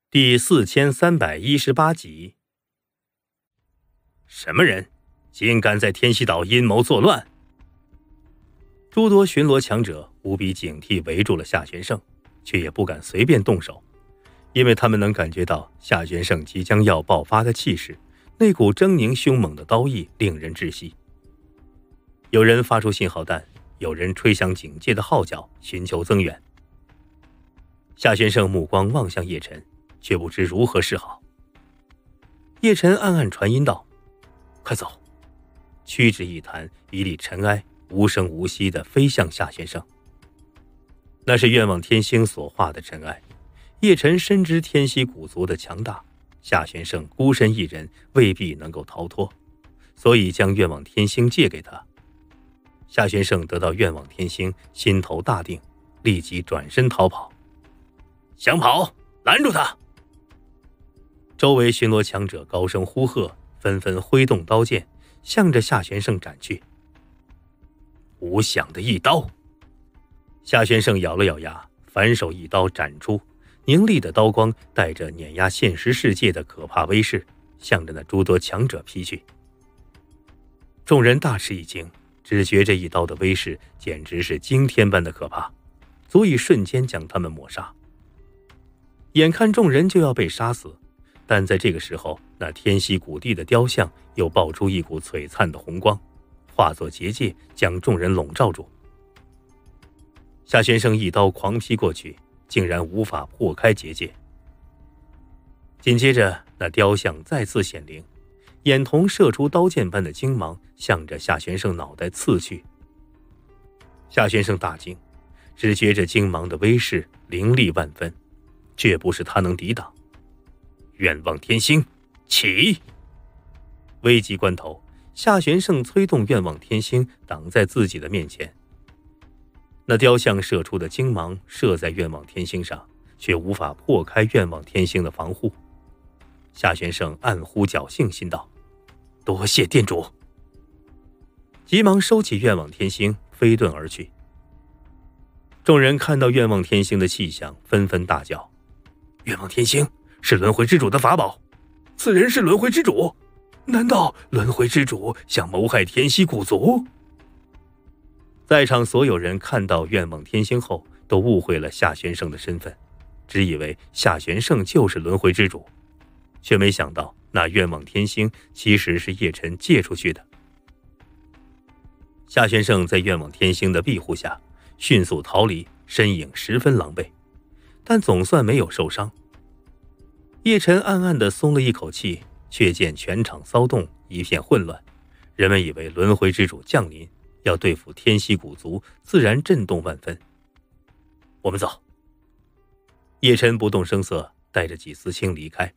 第4318集。什么人竟敢在天溪岛阴谋作乱？诸多巡逻强者无比警惕，围住了夏玄胜，却也不敢随便动手，因为他们能感觉到夏玄胜即将要爆发的气势，那股狰狞凶猛的刀意令人窒息。有人发出信号弹，有人吹响警戒的号角，寻求增援。夏玄胜目光望向叶晨，却不知如何是好。叶晨暗暗传音道：“快走！”屈指一弹，一粒尘埃无声无息地飞向夏玄胜。那是愿望天星所化的尘埃。叶晨深知天溪古族的强大，夏玄胜孤身一人未必能够逃脱，所以将愿望天星借给他。夏玄胜得到愿望天星，心头大定，立即转身逃跑。想跑，拦住他！周围巡逻强者高声呼喝，纷纷挥动刀剑，向着夏玄胜斩去。无响的一刀，夏玄胜咬了咬牙，反手一刀斩出，凌厉的刀光带着碾压现实世界的可怕威势，向着那诸多强者劈去。众人大吃一惊，只觉这一刀的威势简直是惊天般的可怕，足以瞬间将他们抹杀。眼看众人就要被杀死，但在这个时候，那天溪谷地的雕像又爆出一股璀璨的红光，化作结界将众人笼罩住。夏玄胜一刀狂劈过去，竟然无法破开结界。紧接着那雕像再次显灵，眼瞳射出刀剑般的精芒，向着夏玄胜脑袋刺去。夏玄胜大惊，只觉着精芒的威势凌厉万分，这不是他能抵挡。愿望天星，起！危急关头，夏玄胜催动愿望天星挡在自己的面前。那雕像射出的精芒射在愿望天星上，却无法破开愿望天星的防护。夏玄胜暗呼侥幸，心道：多谢店主。急忙收起愿望天星，飞遁而去。众人看到愿望天星的气象，纷纷大叫：愿望天星是轮回之主的法宝，此人是轮回之主，难道轮回之主想谋害天溪古族？在场所有人看到愿望天星后，都误会了夏玄胜的身份，只以为夏玄胜就是轮回之主，却没想到那愿望天星其实是叶晨借出去的。夏玄胜在愿望天星的庇护下迅速逃离，身影十分狼狈，但总算没有受伤。叶晨暗暗地松了一口气，却见全场骚动，一片混乱，人们以为轮回之主降临，要对付天溪古族，自然震动万分。我们走。叶晨不动声色，带着纪思清离开。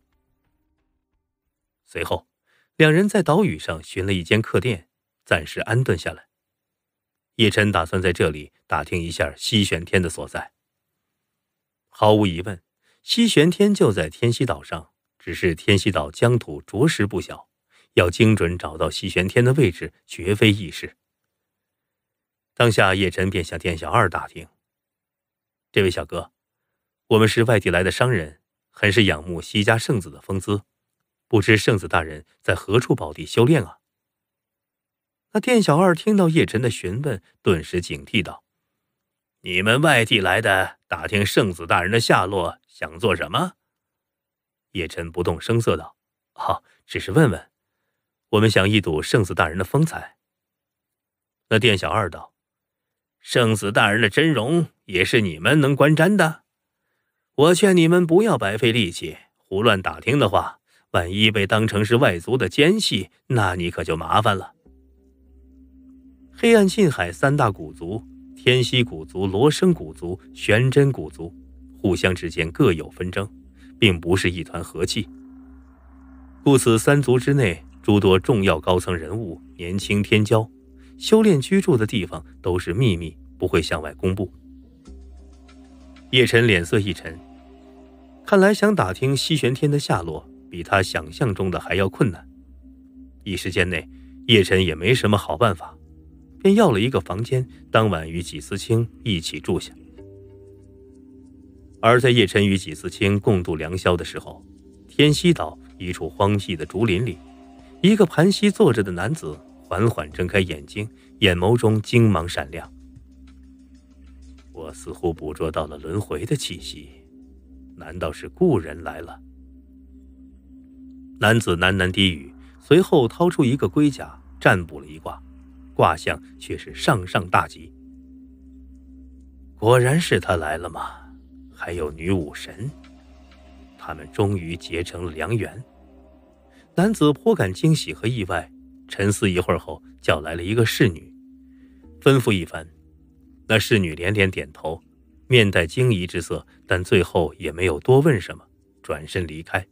随后两人在岛屿上寻了一间客店，暂时安顿下来。叶晨打算在这里打听一下西玄天的所在。毫无疑问，西玄天就在天溪岛上，只是天溪岛疆土着实不小，要精准找到西玄天的位置绝非易事。当下叶晨便向店小二打听：这位小哥，我们是外地来的商人，很是仰慕西家圣子的风姿，不知圣子大人在何处宝地修炼啊？那店小二听到叶晨的询问，顿时警惕道：你们外地来的，打听圣子大人的下落，想做什么？叶晨不动声色道：只是问问，我们想一睹圣子大人的风采。那店小二道：圣子大人的真容也是你们能观瞻的？我劝你们不要白费力气，胡乱打听的话，万一被当成是外族的奸细，那你可就麻烦了。黑暗近海三大古族，天溪古族、罗生古族、玄真古族，互相之间各有纷争，并不是一团和气。故此三族之内诸多重要高层人物年轻天骄，修炼居住的地方都是秘密，不会向外公布。叶晨脸色一沉，看来想打听西玄天的下落比他想象中的还要困难。一时间内叶晨也没什么好办法，便要了一个房间，当晚与纪思清一起住下。 而在叶晨与纪思清共度良宵的时候，天溪岛一处荒僻的竹林里，一个盘膝坐着的男子缓缓睁开眼睛，眼眸中精芒闪亮。我似乎捕捉到了轮回的气息，难道是故人来了？男子喃喃低语，随后掏出一个龟甲占卜了一卦，卦象却是上上大吉。果然是他来了吗？还有女武神，他们终于结成了良缘。男子颇感惊喜和意外，沉思一会儿后叫来了一个侍女，吩咐一番。那侍女连连点头，面带惊疑之色，但最后也没有多问什么，转身离开。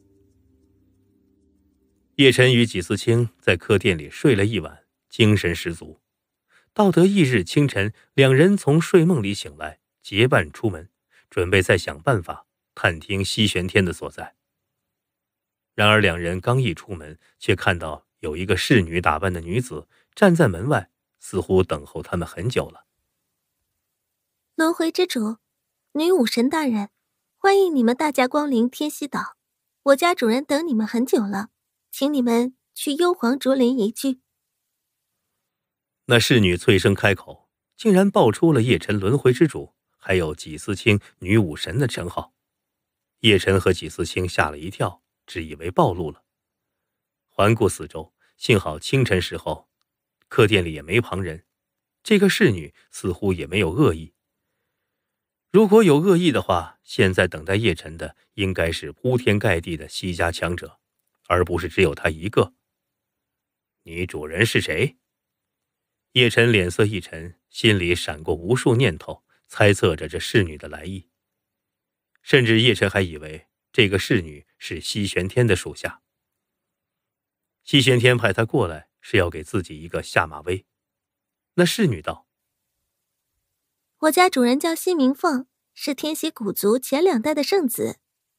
叶晨与纪思清在客店里睡了一晚，精神十足。到得翌日清晨，两人从睡梦里醒来，结伴出门，准备再想办法探听西玄天的所在。然而两人刚一出门，却看到有一个侍女打扮的女子站在门外，似乎等候他们很久了。 轮回之主，女武神大人，欢迎你们大驾光临天溪岛，我家主人等你们很久了，请你们去幽篁竹林一聚。 那侍女脆声开口，竟然报出了叶晨轮回之主还有纪思清女武神的称号。叶晨和纪思清吓了一跳，只以为暴露了。环顾四周，幸好清晨时候客店里也没旁人，这个侍女似乎也没有恶意。如果有恶意的话，现在等待叶晨的应该是铺天盖地的西家强者，而不是只有他一个。你主人是谁？叶晨脸色一沉，心里闪过无数念头，猜测着这侍女的来意。甚至叶晨还以为这个侍女是西玄天的属下。西玄天派他过来是要给自己一个下马威。那侍女道： 我家主人叫西明凤，是天溪古族前2代的圣子。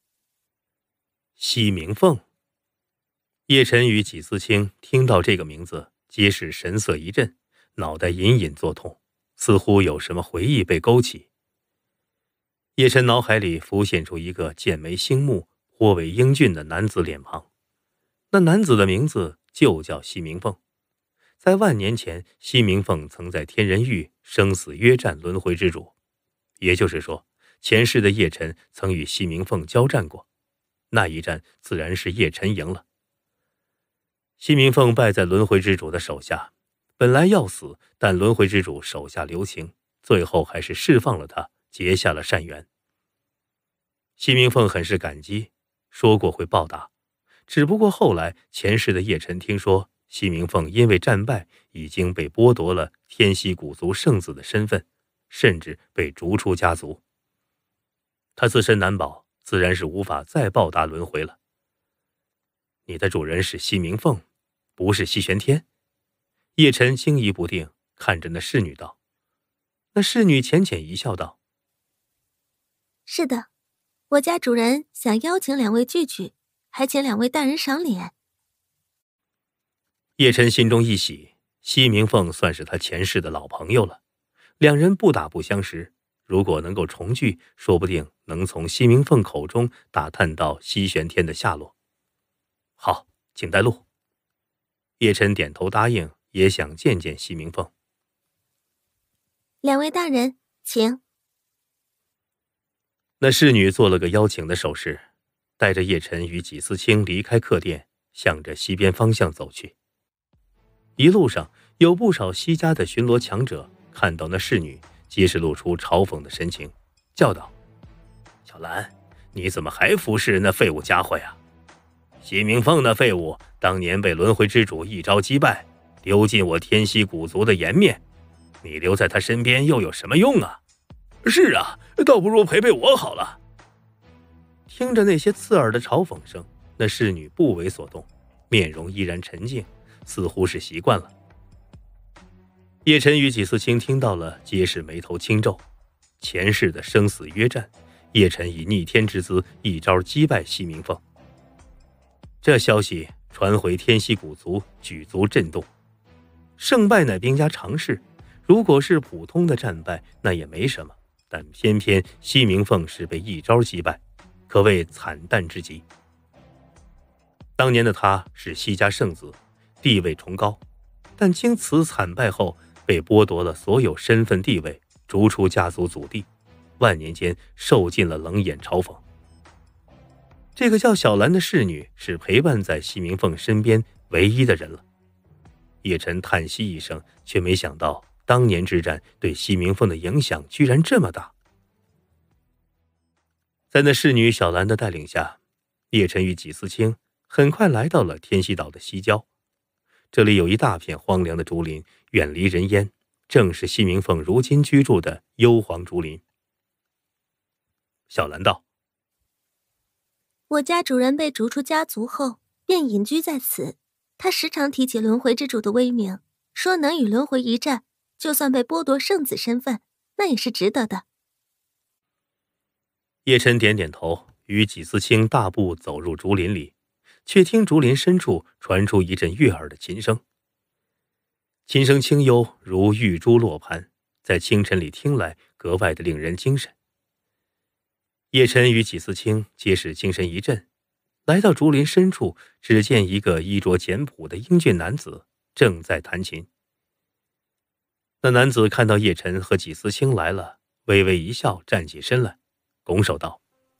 西明凤。叶晨与纪思清听到这个名字，皆是神色一震，脑袋隐隐作痛，似乎有什么回忆被勾起。叶晨脑海里浮现出一个剑眉星目、颇为英俊的男子脸庞，那男子的名字就叫西明凤。在万年前，西明凤曾在天人域生死约战轮回之主，也就是说，前世的叶晨曾与西明凤交战过，那一战自然是叶晨赢了。西明凤败在轮回之主的手下，本来要死，但轮回之主手下留情，最后还是释放了他，结下了善缘。西明凤很是感激，说过会报答，只不过后来前世的叶晨听说西明凤因为战败已经被剥夺了天溪古族圣子的身份，甚至被逐出家族。他自身难保，自然是无法再报答轮回了。你的主人是西明凤，不是西玄天？叶晨惊疑不定，看着那侍女道。那侍女浅浅一笑道： 是的，我家主人想邀请2位聚聚，还请2位大人赏脸。 叶晨心中一喜，西明凤算是他前世的老朋友了，两人不打不相识，如果能够重聚，说不定能从西明凤口中打探到西玄天的下落。好，请带路。叶晨点头答应，也想见见西明凤。 2位大人，请。 那侍女做了个邀请的手势，带着叶晨与纪思清离开客店，向着西边方向走去。一路上有不少西家的巡逻强者看到那侍女，皆是露出嘲讽的神情，叫道：小兰，你怎么还服侍那废物家伙呀？西明凤那废物当年被轮回之主一招击败，丢进我天溪古族的颜面，你留在他身边又有什么用啊？是啊，倒不如陪陪我好了。听着那些刺耳的嘲讽声，那侍女不为所动，面容依然沉静，似乎是习惯了。叶晨与纪思清听到了，皆是眉头轻皱。前世的生死约战，叶晨以逆天之姿一招击败西明凤。这消息传回天溪古族，举族震动。胜败乃兵家常事，如果是普通的战败，那也没什么， 但偏偏西明凤是被一招击败，可谓惨淡之极。当年的他是西家圣子，地位崇高，但经此惨败后，被剥夺了所有身份地位，逐出家族祖地，万年间受尽了冷眼嘲讽。这个叫小兰的侍女是陪伴在西明凤身边唯一的人了。叶晨叹息一声，却没想到当年之战对西明凤的影响居然这么大。在那侍女小兰的带领下，叶晨与纪思清很快来到了天溪岛的西郊。这里有一大片荒凉的竹林，远离人烟，正是西明凤如今居住的幽篁竹林。小兰道： 我家主人被逐出家族后，便隐居在此。他时常提起轮回之主的威名，说能与轮回一战，就算被剥夺圣子身份，那也是值得的。 叶琛点点头，与纪思清大步走入竹林里，却听竹林深处传出一阵悦耳的琴声。琴声清幽，如玉珠落盘，在清晨里听来格外的令人精神。叶琛与纪思清皆是精神一振，来到竹林深处，只见一个衣着简朴的英俊男子正在弹琴。那男子看到叶琛和纪思清来了，微微一笑，站起身来，拱手道：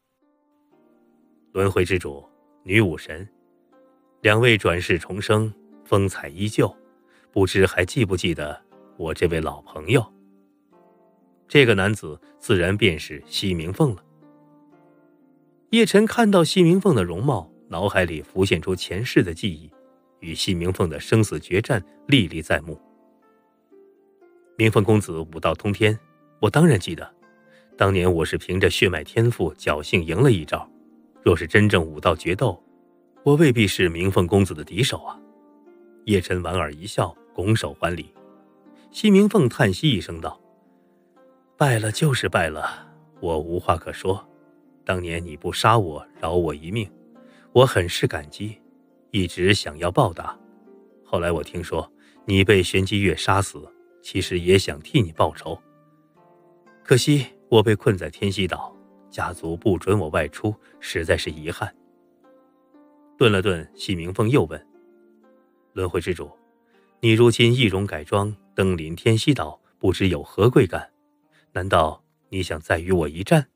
轮回之主，女武神，两位转世重生，风采依旧，不知还记不记得我这位老朋友？这个男子自然便是西明凤了。叶琛看到西明凤的容貌，脑海里浮现出前世的记忆，与西明凤的生死决战历历在目。明凤公子武道通天，我当然记得，当年我是凭着血脉天赋侥幸赢了一招，若是真正武道决斗，我未必是明凤公子的敌手啊。叶琛莞尔一笑，拱手还礼。西明凤叹息一声道：败了就是败了，我无话可说。当年你不杀我，饶我一命，我很是感激，一直想要报答。后来我听说你被玄机月杀死，其实也想替你报仇。可惜我被困在天溪岛，家族不准我外出，实在是遗憾。顿了顿，西明凤又问：轮回之主，你如今易容改装，登临天溪岛，不知有何贵干？难道你想再与我一战？